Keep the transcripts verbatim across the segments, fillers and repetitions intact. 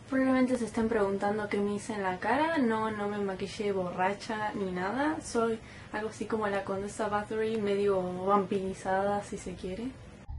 Probablemente se estén preguntando qué me hice en la cara. No, no me maquillé borracha ni nada. Soy algo así como la Condesa Bathory, medio vampirizada si se quiere.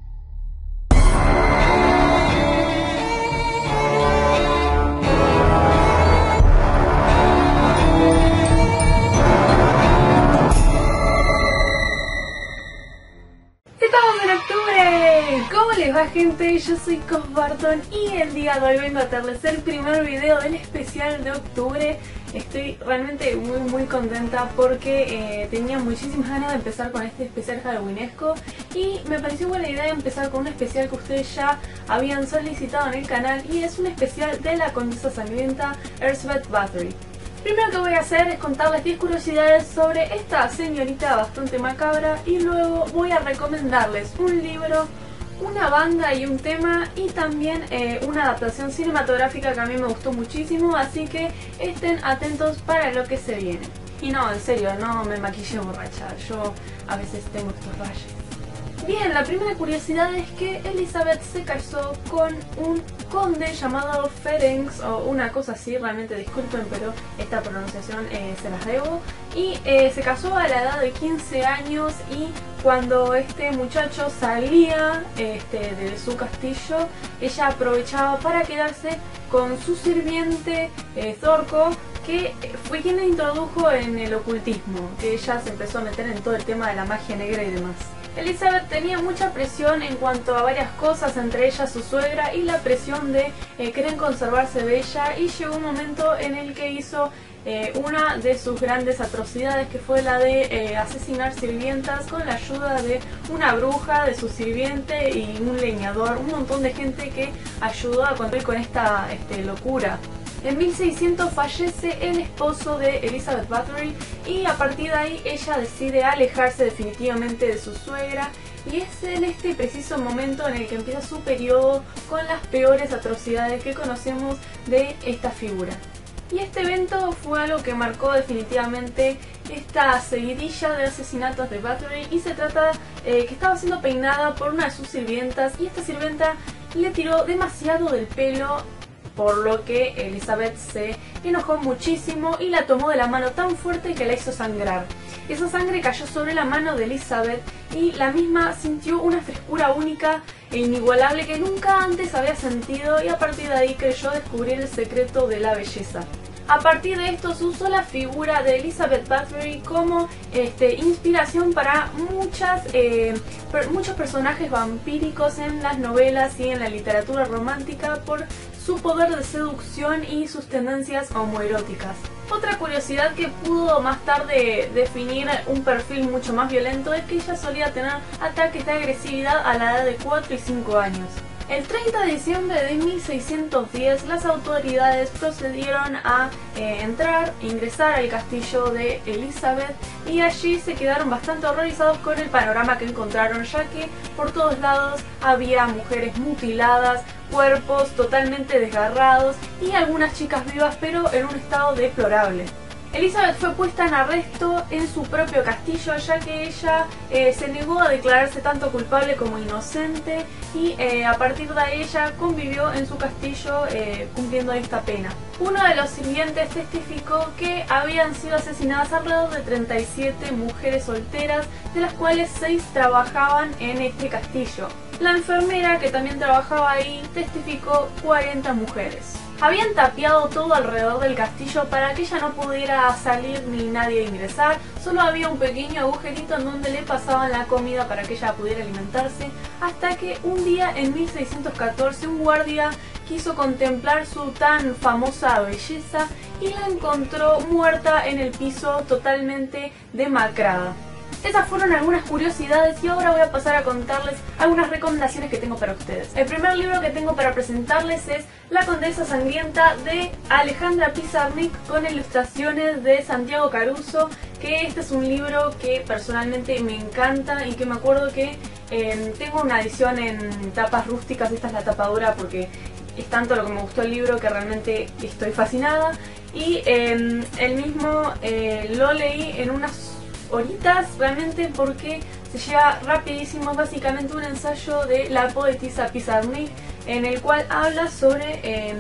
¡Estamos en octubre! ¿Cómo les va, gente? Yo soy Cos Barton y el día de hoy vengo a traerles el primer video del especial de octubre. Estoy realmente muy muy contenta porque eh, tenía muchísimas ganas de empezar con este especial halloweenesco y me pareció buena idea empezar con un especial que ustedes ya habían solicitado en el canal, y es un especial de la Condesa Sangrienta Elizabeth Bathory. Primero que voy a hacer es contarles diez curiosidades sobre esta señorita bastante macabra, y luego voy a recomendarles un libro, una banda y un tema, y también eh, una adaptación cinematográfica que a mí me gustó muchísimo, así que estén atentos para lo que se viene. Y no, en serio, no me maquillé borracha, yo a veces tengo estos rayos. Bien, la primera curiosidad es que Elizabeth se casó con un conde llamado Ferenc o una cosa así, realmente disculpen, pero esta pronunciación eh, se las debo. Y eh, se casó a la edad de quince años, y cuando este muchacho salía este, de su castillo, ella aprovechaba para quedarse con su sirviente eh, Zorco, que fue quien la introdujo en el ocultismo, que ella se empezó a meter en todo el tema de la magia negra y demás. Elizabeth tenía mucha presión en cuanto a varias cosas, entre ellas su suegra y la presión de eh, querer conservarse bella, y llegó un momento en el que hizo eh, una de sus grandes atrocidades, que fue la de eh, asesinar sirvientas con la ayuda de una bruja, de su sirviente y un leñador, un montón de gente que ayudó a contar con esta este, locura. En mil seiscientos fallece el esposo de Elizabeth Bathory, y a partir de ahí ella decide alejarse definitivamente de su suegra, y es en este preciso momento en el que empieza su periodo con las peores atrocidades que conocemos de esta figura. Y este evento fue algo que marcó definitivamente esta seguidilla de asesinatos de Bathory, y se trata eh, que estaba siendo peinada por una de sus sirvientas, y esta sirvienta le tiró demasiado del pelo, por lo que Elizabeth se enojó muchísimo y la tomó de la mano tan fuerte que la hizo sangrar. Esa sangre cayó sobre la mano de Elizabeth, y la misma sintió una frescura única e inigualable que nunca antes había sentido, y a partir de ahí creyó descubrir el secreto de la belleza. A partir de esto se usó la figura de Elizabeth Bathory como este, inspiración para muchas, eh, per, muchos personajes vampíricos en las novelas y en la literatura romántica, por su poder de seducción y sus tendencias homoeróticas. Otra curiosidad que pudo más tarde definir un perfil mucho más violento es que ella solía tener ataques de agresividad a la edad de cuatro y cinco años. El treinta de diciembre de mil seiscientos diez las autoridades procedieron a eh, entrar, ingresar al castillo de Elizabeth, y allí se quedaron bastante horrorizados con el panorama que encontraron, ya que por todos lados había mujeres mutiladas, cuerpos totalmente desgarrados y algunas chicas vivas pero en un estado deplorable. Elizabeth fue puesta en arresto en su propio castillo, ya que ella eh, se negó a declararse tanto culpable como inocente, y eh, a partir de ahí ella convivió en su castillo eh, cumpliendo esta pena. Uno de los sirvientes testificó que habían sido asesinadas alrededor de treinta y siete mujeres solteras, de las cuales seis trabajaban en este castillo. La enfermera, que también trabajaba ahí, testificó cuarenta mujeres. Habían tapiado todo alrededor del castillo para que ella no pudiera salir ni nadie ingresar. Solo había un pequeño agujerito en donde le pasaban la comida para que ella pudiera alimentarse, hasta que un día en mil seiscientos catorce un guardia quiso contemplar su tan famosa belleza y la encontró muerta en el piso, totalmente demacrada. Esas fueron algunas curiosidades, y ahora voy a pasar a contarles algunas recomendaciones que tengo para ustedes. El primer libro que tengo para presentarles es La Condesa Sangrienta, de Alejandra Pizarnik, con ilustraciones de Santiago Caruso, que este es un libro que personalmente me encanta y que me acuerdo que eh, tengo una edición en tapas rústicas. Esta es la tapa dura porque es tanto lo que me gustó el libro que realmente estoy fascinada, y eh, el mismo eh, lo leí en unas horitas realmente porque se lleva rapidísimo. Básicamente un ensayo de la poetisa Pizarnik, en el cual habla sobre eh,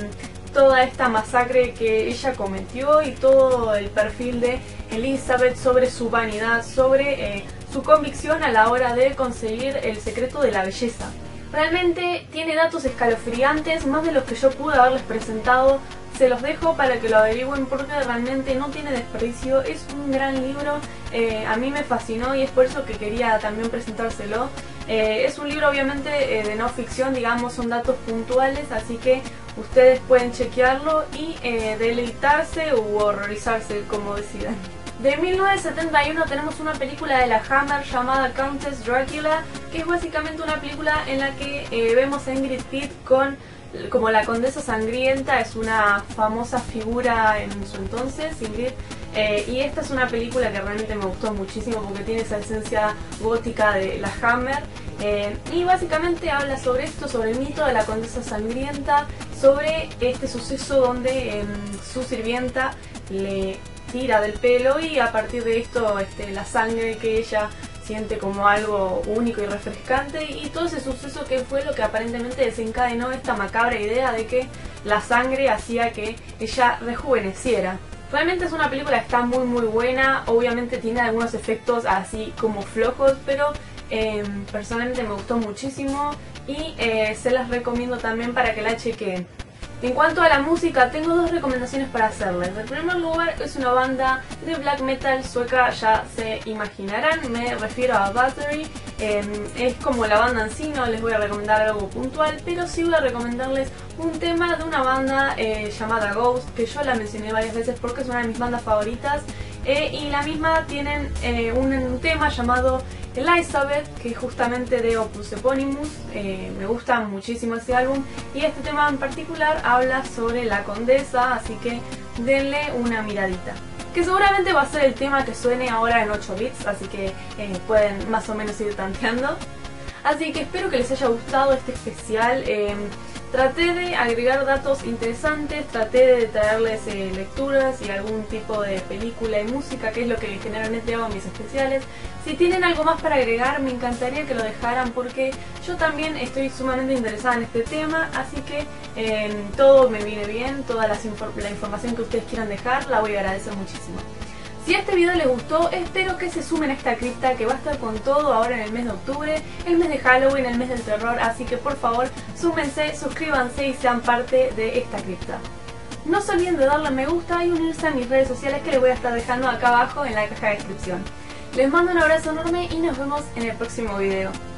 toda esta masacre que ella cometió y todo el perfil de Elizabeth sobre su vanidad, sobre eh, su convicción a la hora de conseguir el secreto de la belleza. Realmente tiene datos escalofriantes, más de los que yo pude haberles presentado. Se los dejo para que lo averigüen porque realmente no tiene desperdicio, es un gran libro, eh, a mí me fascinó y es por eso que quería también presentárselo. Eh, es un libro obviamente eh, de no ficción, digamos, son datos puntuales, así que ustedes pueden chequearlo y eh, deleitarse u horrorizarse, como decidan. De mil novecientos setenta y uno tenemos una película de la Hammer llamada Countess Dracula, que es básicamente una película en la que eh, vemos a Ingrid Pitt con, como la condesa sangrienta, es una famosa figura en su entonces, Ingrid, eh, y esta es una película que realmente me gustó muchísimo porque tiene esa esencia gótica de la Hammer, eh, y básicamente habla sobre esto, sobre el mito de la condesa sangrienta, sobre este suceso donde eh, su sirvienta le tira del pelo y a partir de esto este, la sangre que ella siente como algo único y refrescante, y todo ese suceso que fue lo que aparentemente desencadenó esta macabra idea de que la sangre hacía que ella rejuveneciera. Realmente es una película que está muy muy buena, obviamente tiene algunos efectos así como flojos, pero eh, personalmente me gustó muchísimo y eh, se las recomiendo también para que la chequen. En cuanto a la música, tengo dos recomendaciones para hacerles. En primer lugar, es una banda de black metal sueca, ya se imaginarán, me refiero a Battery. Eh, es como la banda en sí, no les voy a recomendar algo puntual, pero sí voy a recomendarles un tema de una banda eh, llamada Ghost, que yo la mencioné varias veces porque es una de mis bandas favoritas. Eh, y la misma tienen eh, un, un tema llamado Elizabeth, que es justamente de Opus Eponymous. Eh, me gusta muchísimo ese álbum y este tema en particular habla sobre la condesa, así que denle una miradita. Que seguramente va a ser el tema que suene ahora en ocho bits, así que eh, pueden más o menos ir tanteando. Así que espero que les haya gustado este especial. Eh, Traté de agregar datos interesantes, traté de traerles eh, lecturas y algún tipo de película y música, que es lo que generalmente hago en mis especiales. Si tienen algo más para agregar, me encantaría que lo dejaran porque yo también estoy sumamente interesada en este tema, así que eh, todo me viene bien, toda la, infor la información que ustedes quieran dejar la voy a agradecer muchísimo. Si este video les gustó, espero que se sumen a esta cripta que va a estar con todo ahora en el mes de octubre, el mes de Halloween, el mes del terror, así que por favor súmense, suscríbanse y sean parte de esta cripta. No se olviden de darle a me gusta y unirse a mis redes sociales que les voy a estar dejando acá abajo en la caja de descripción. Les mando un abrazo enorme y nos vemos en el próximo video.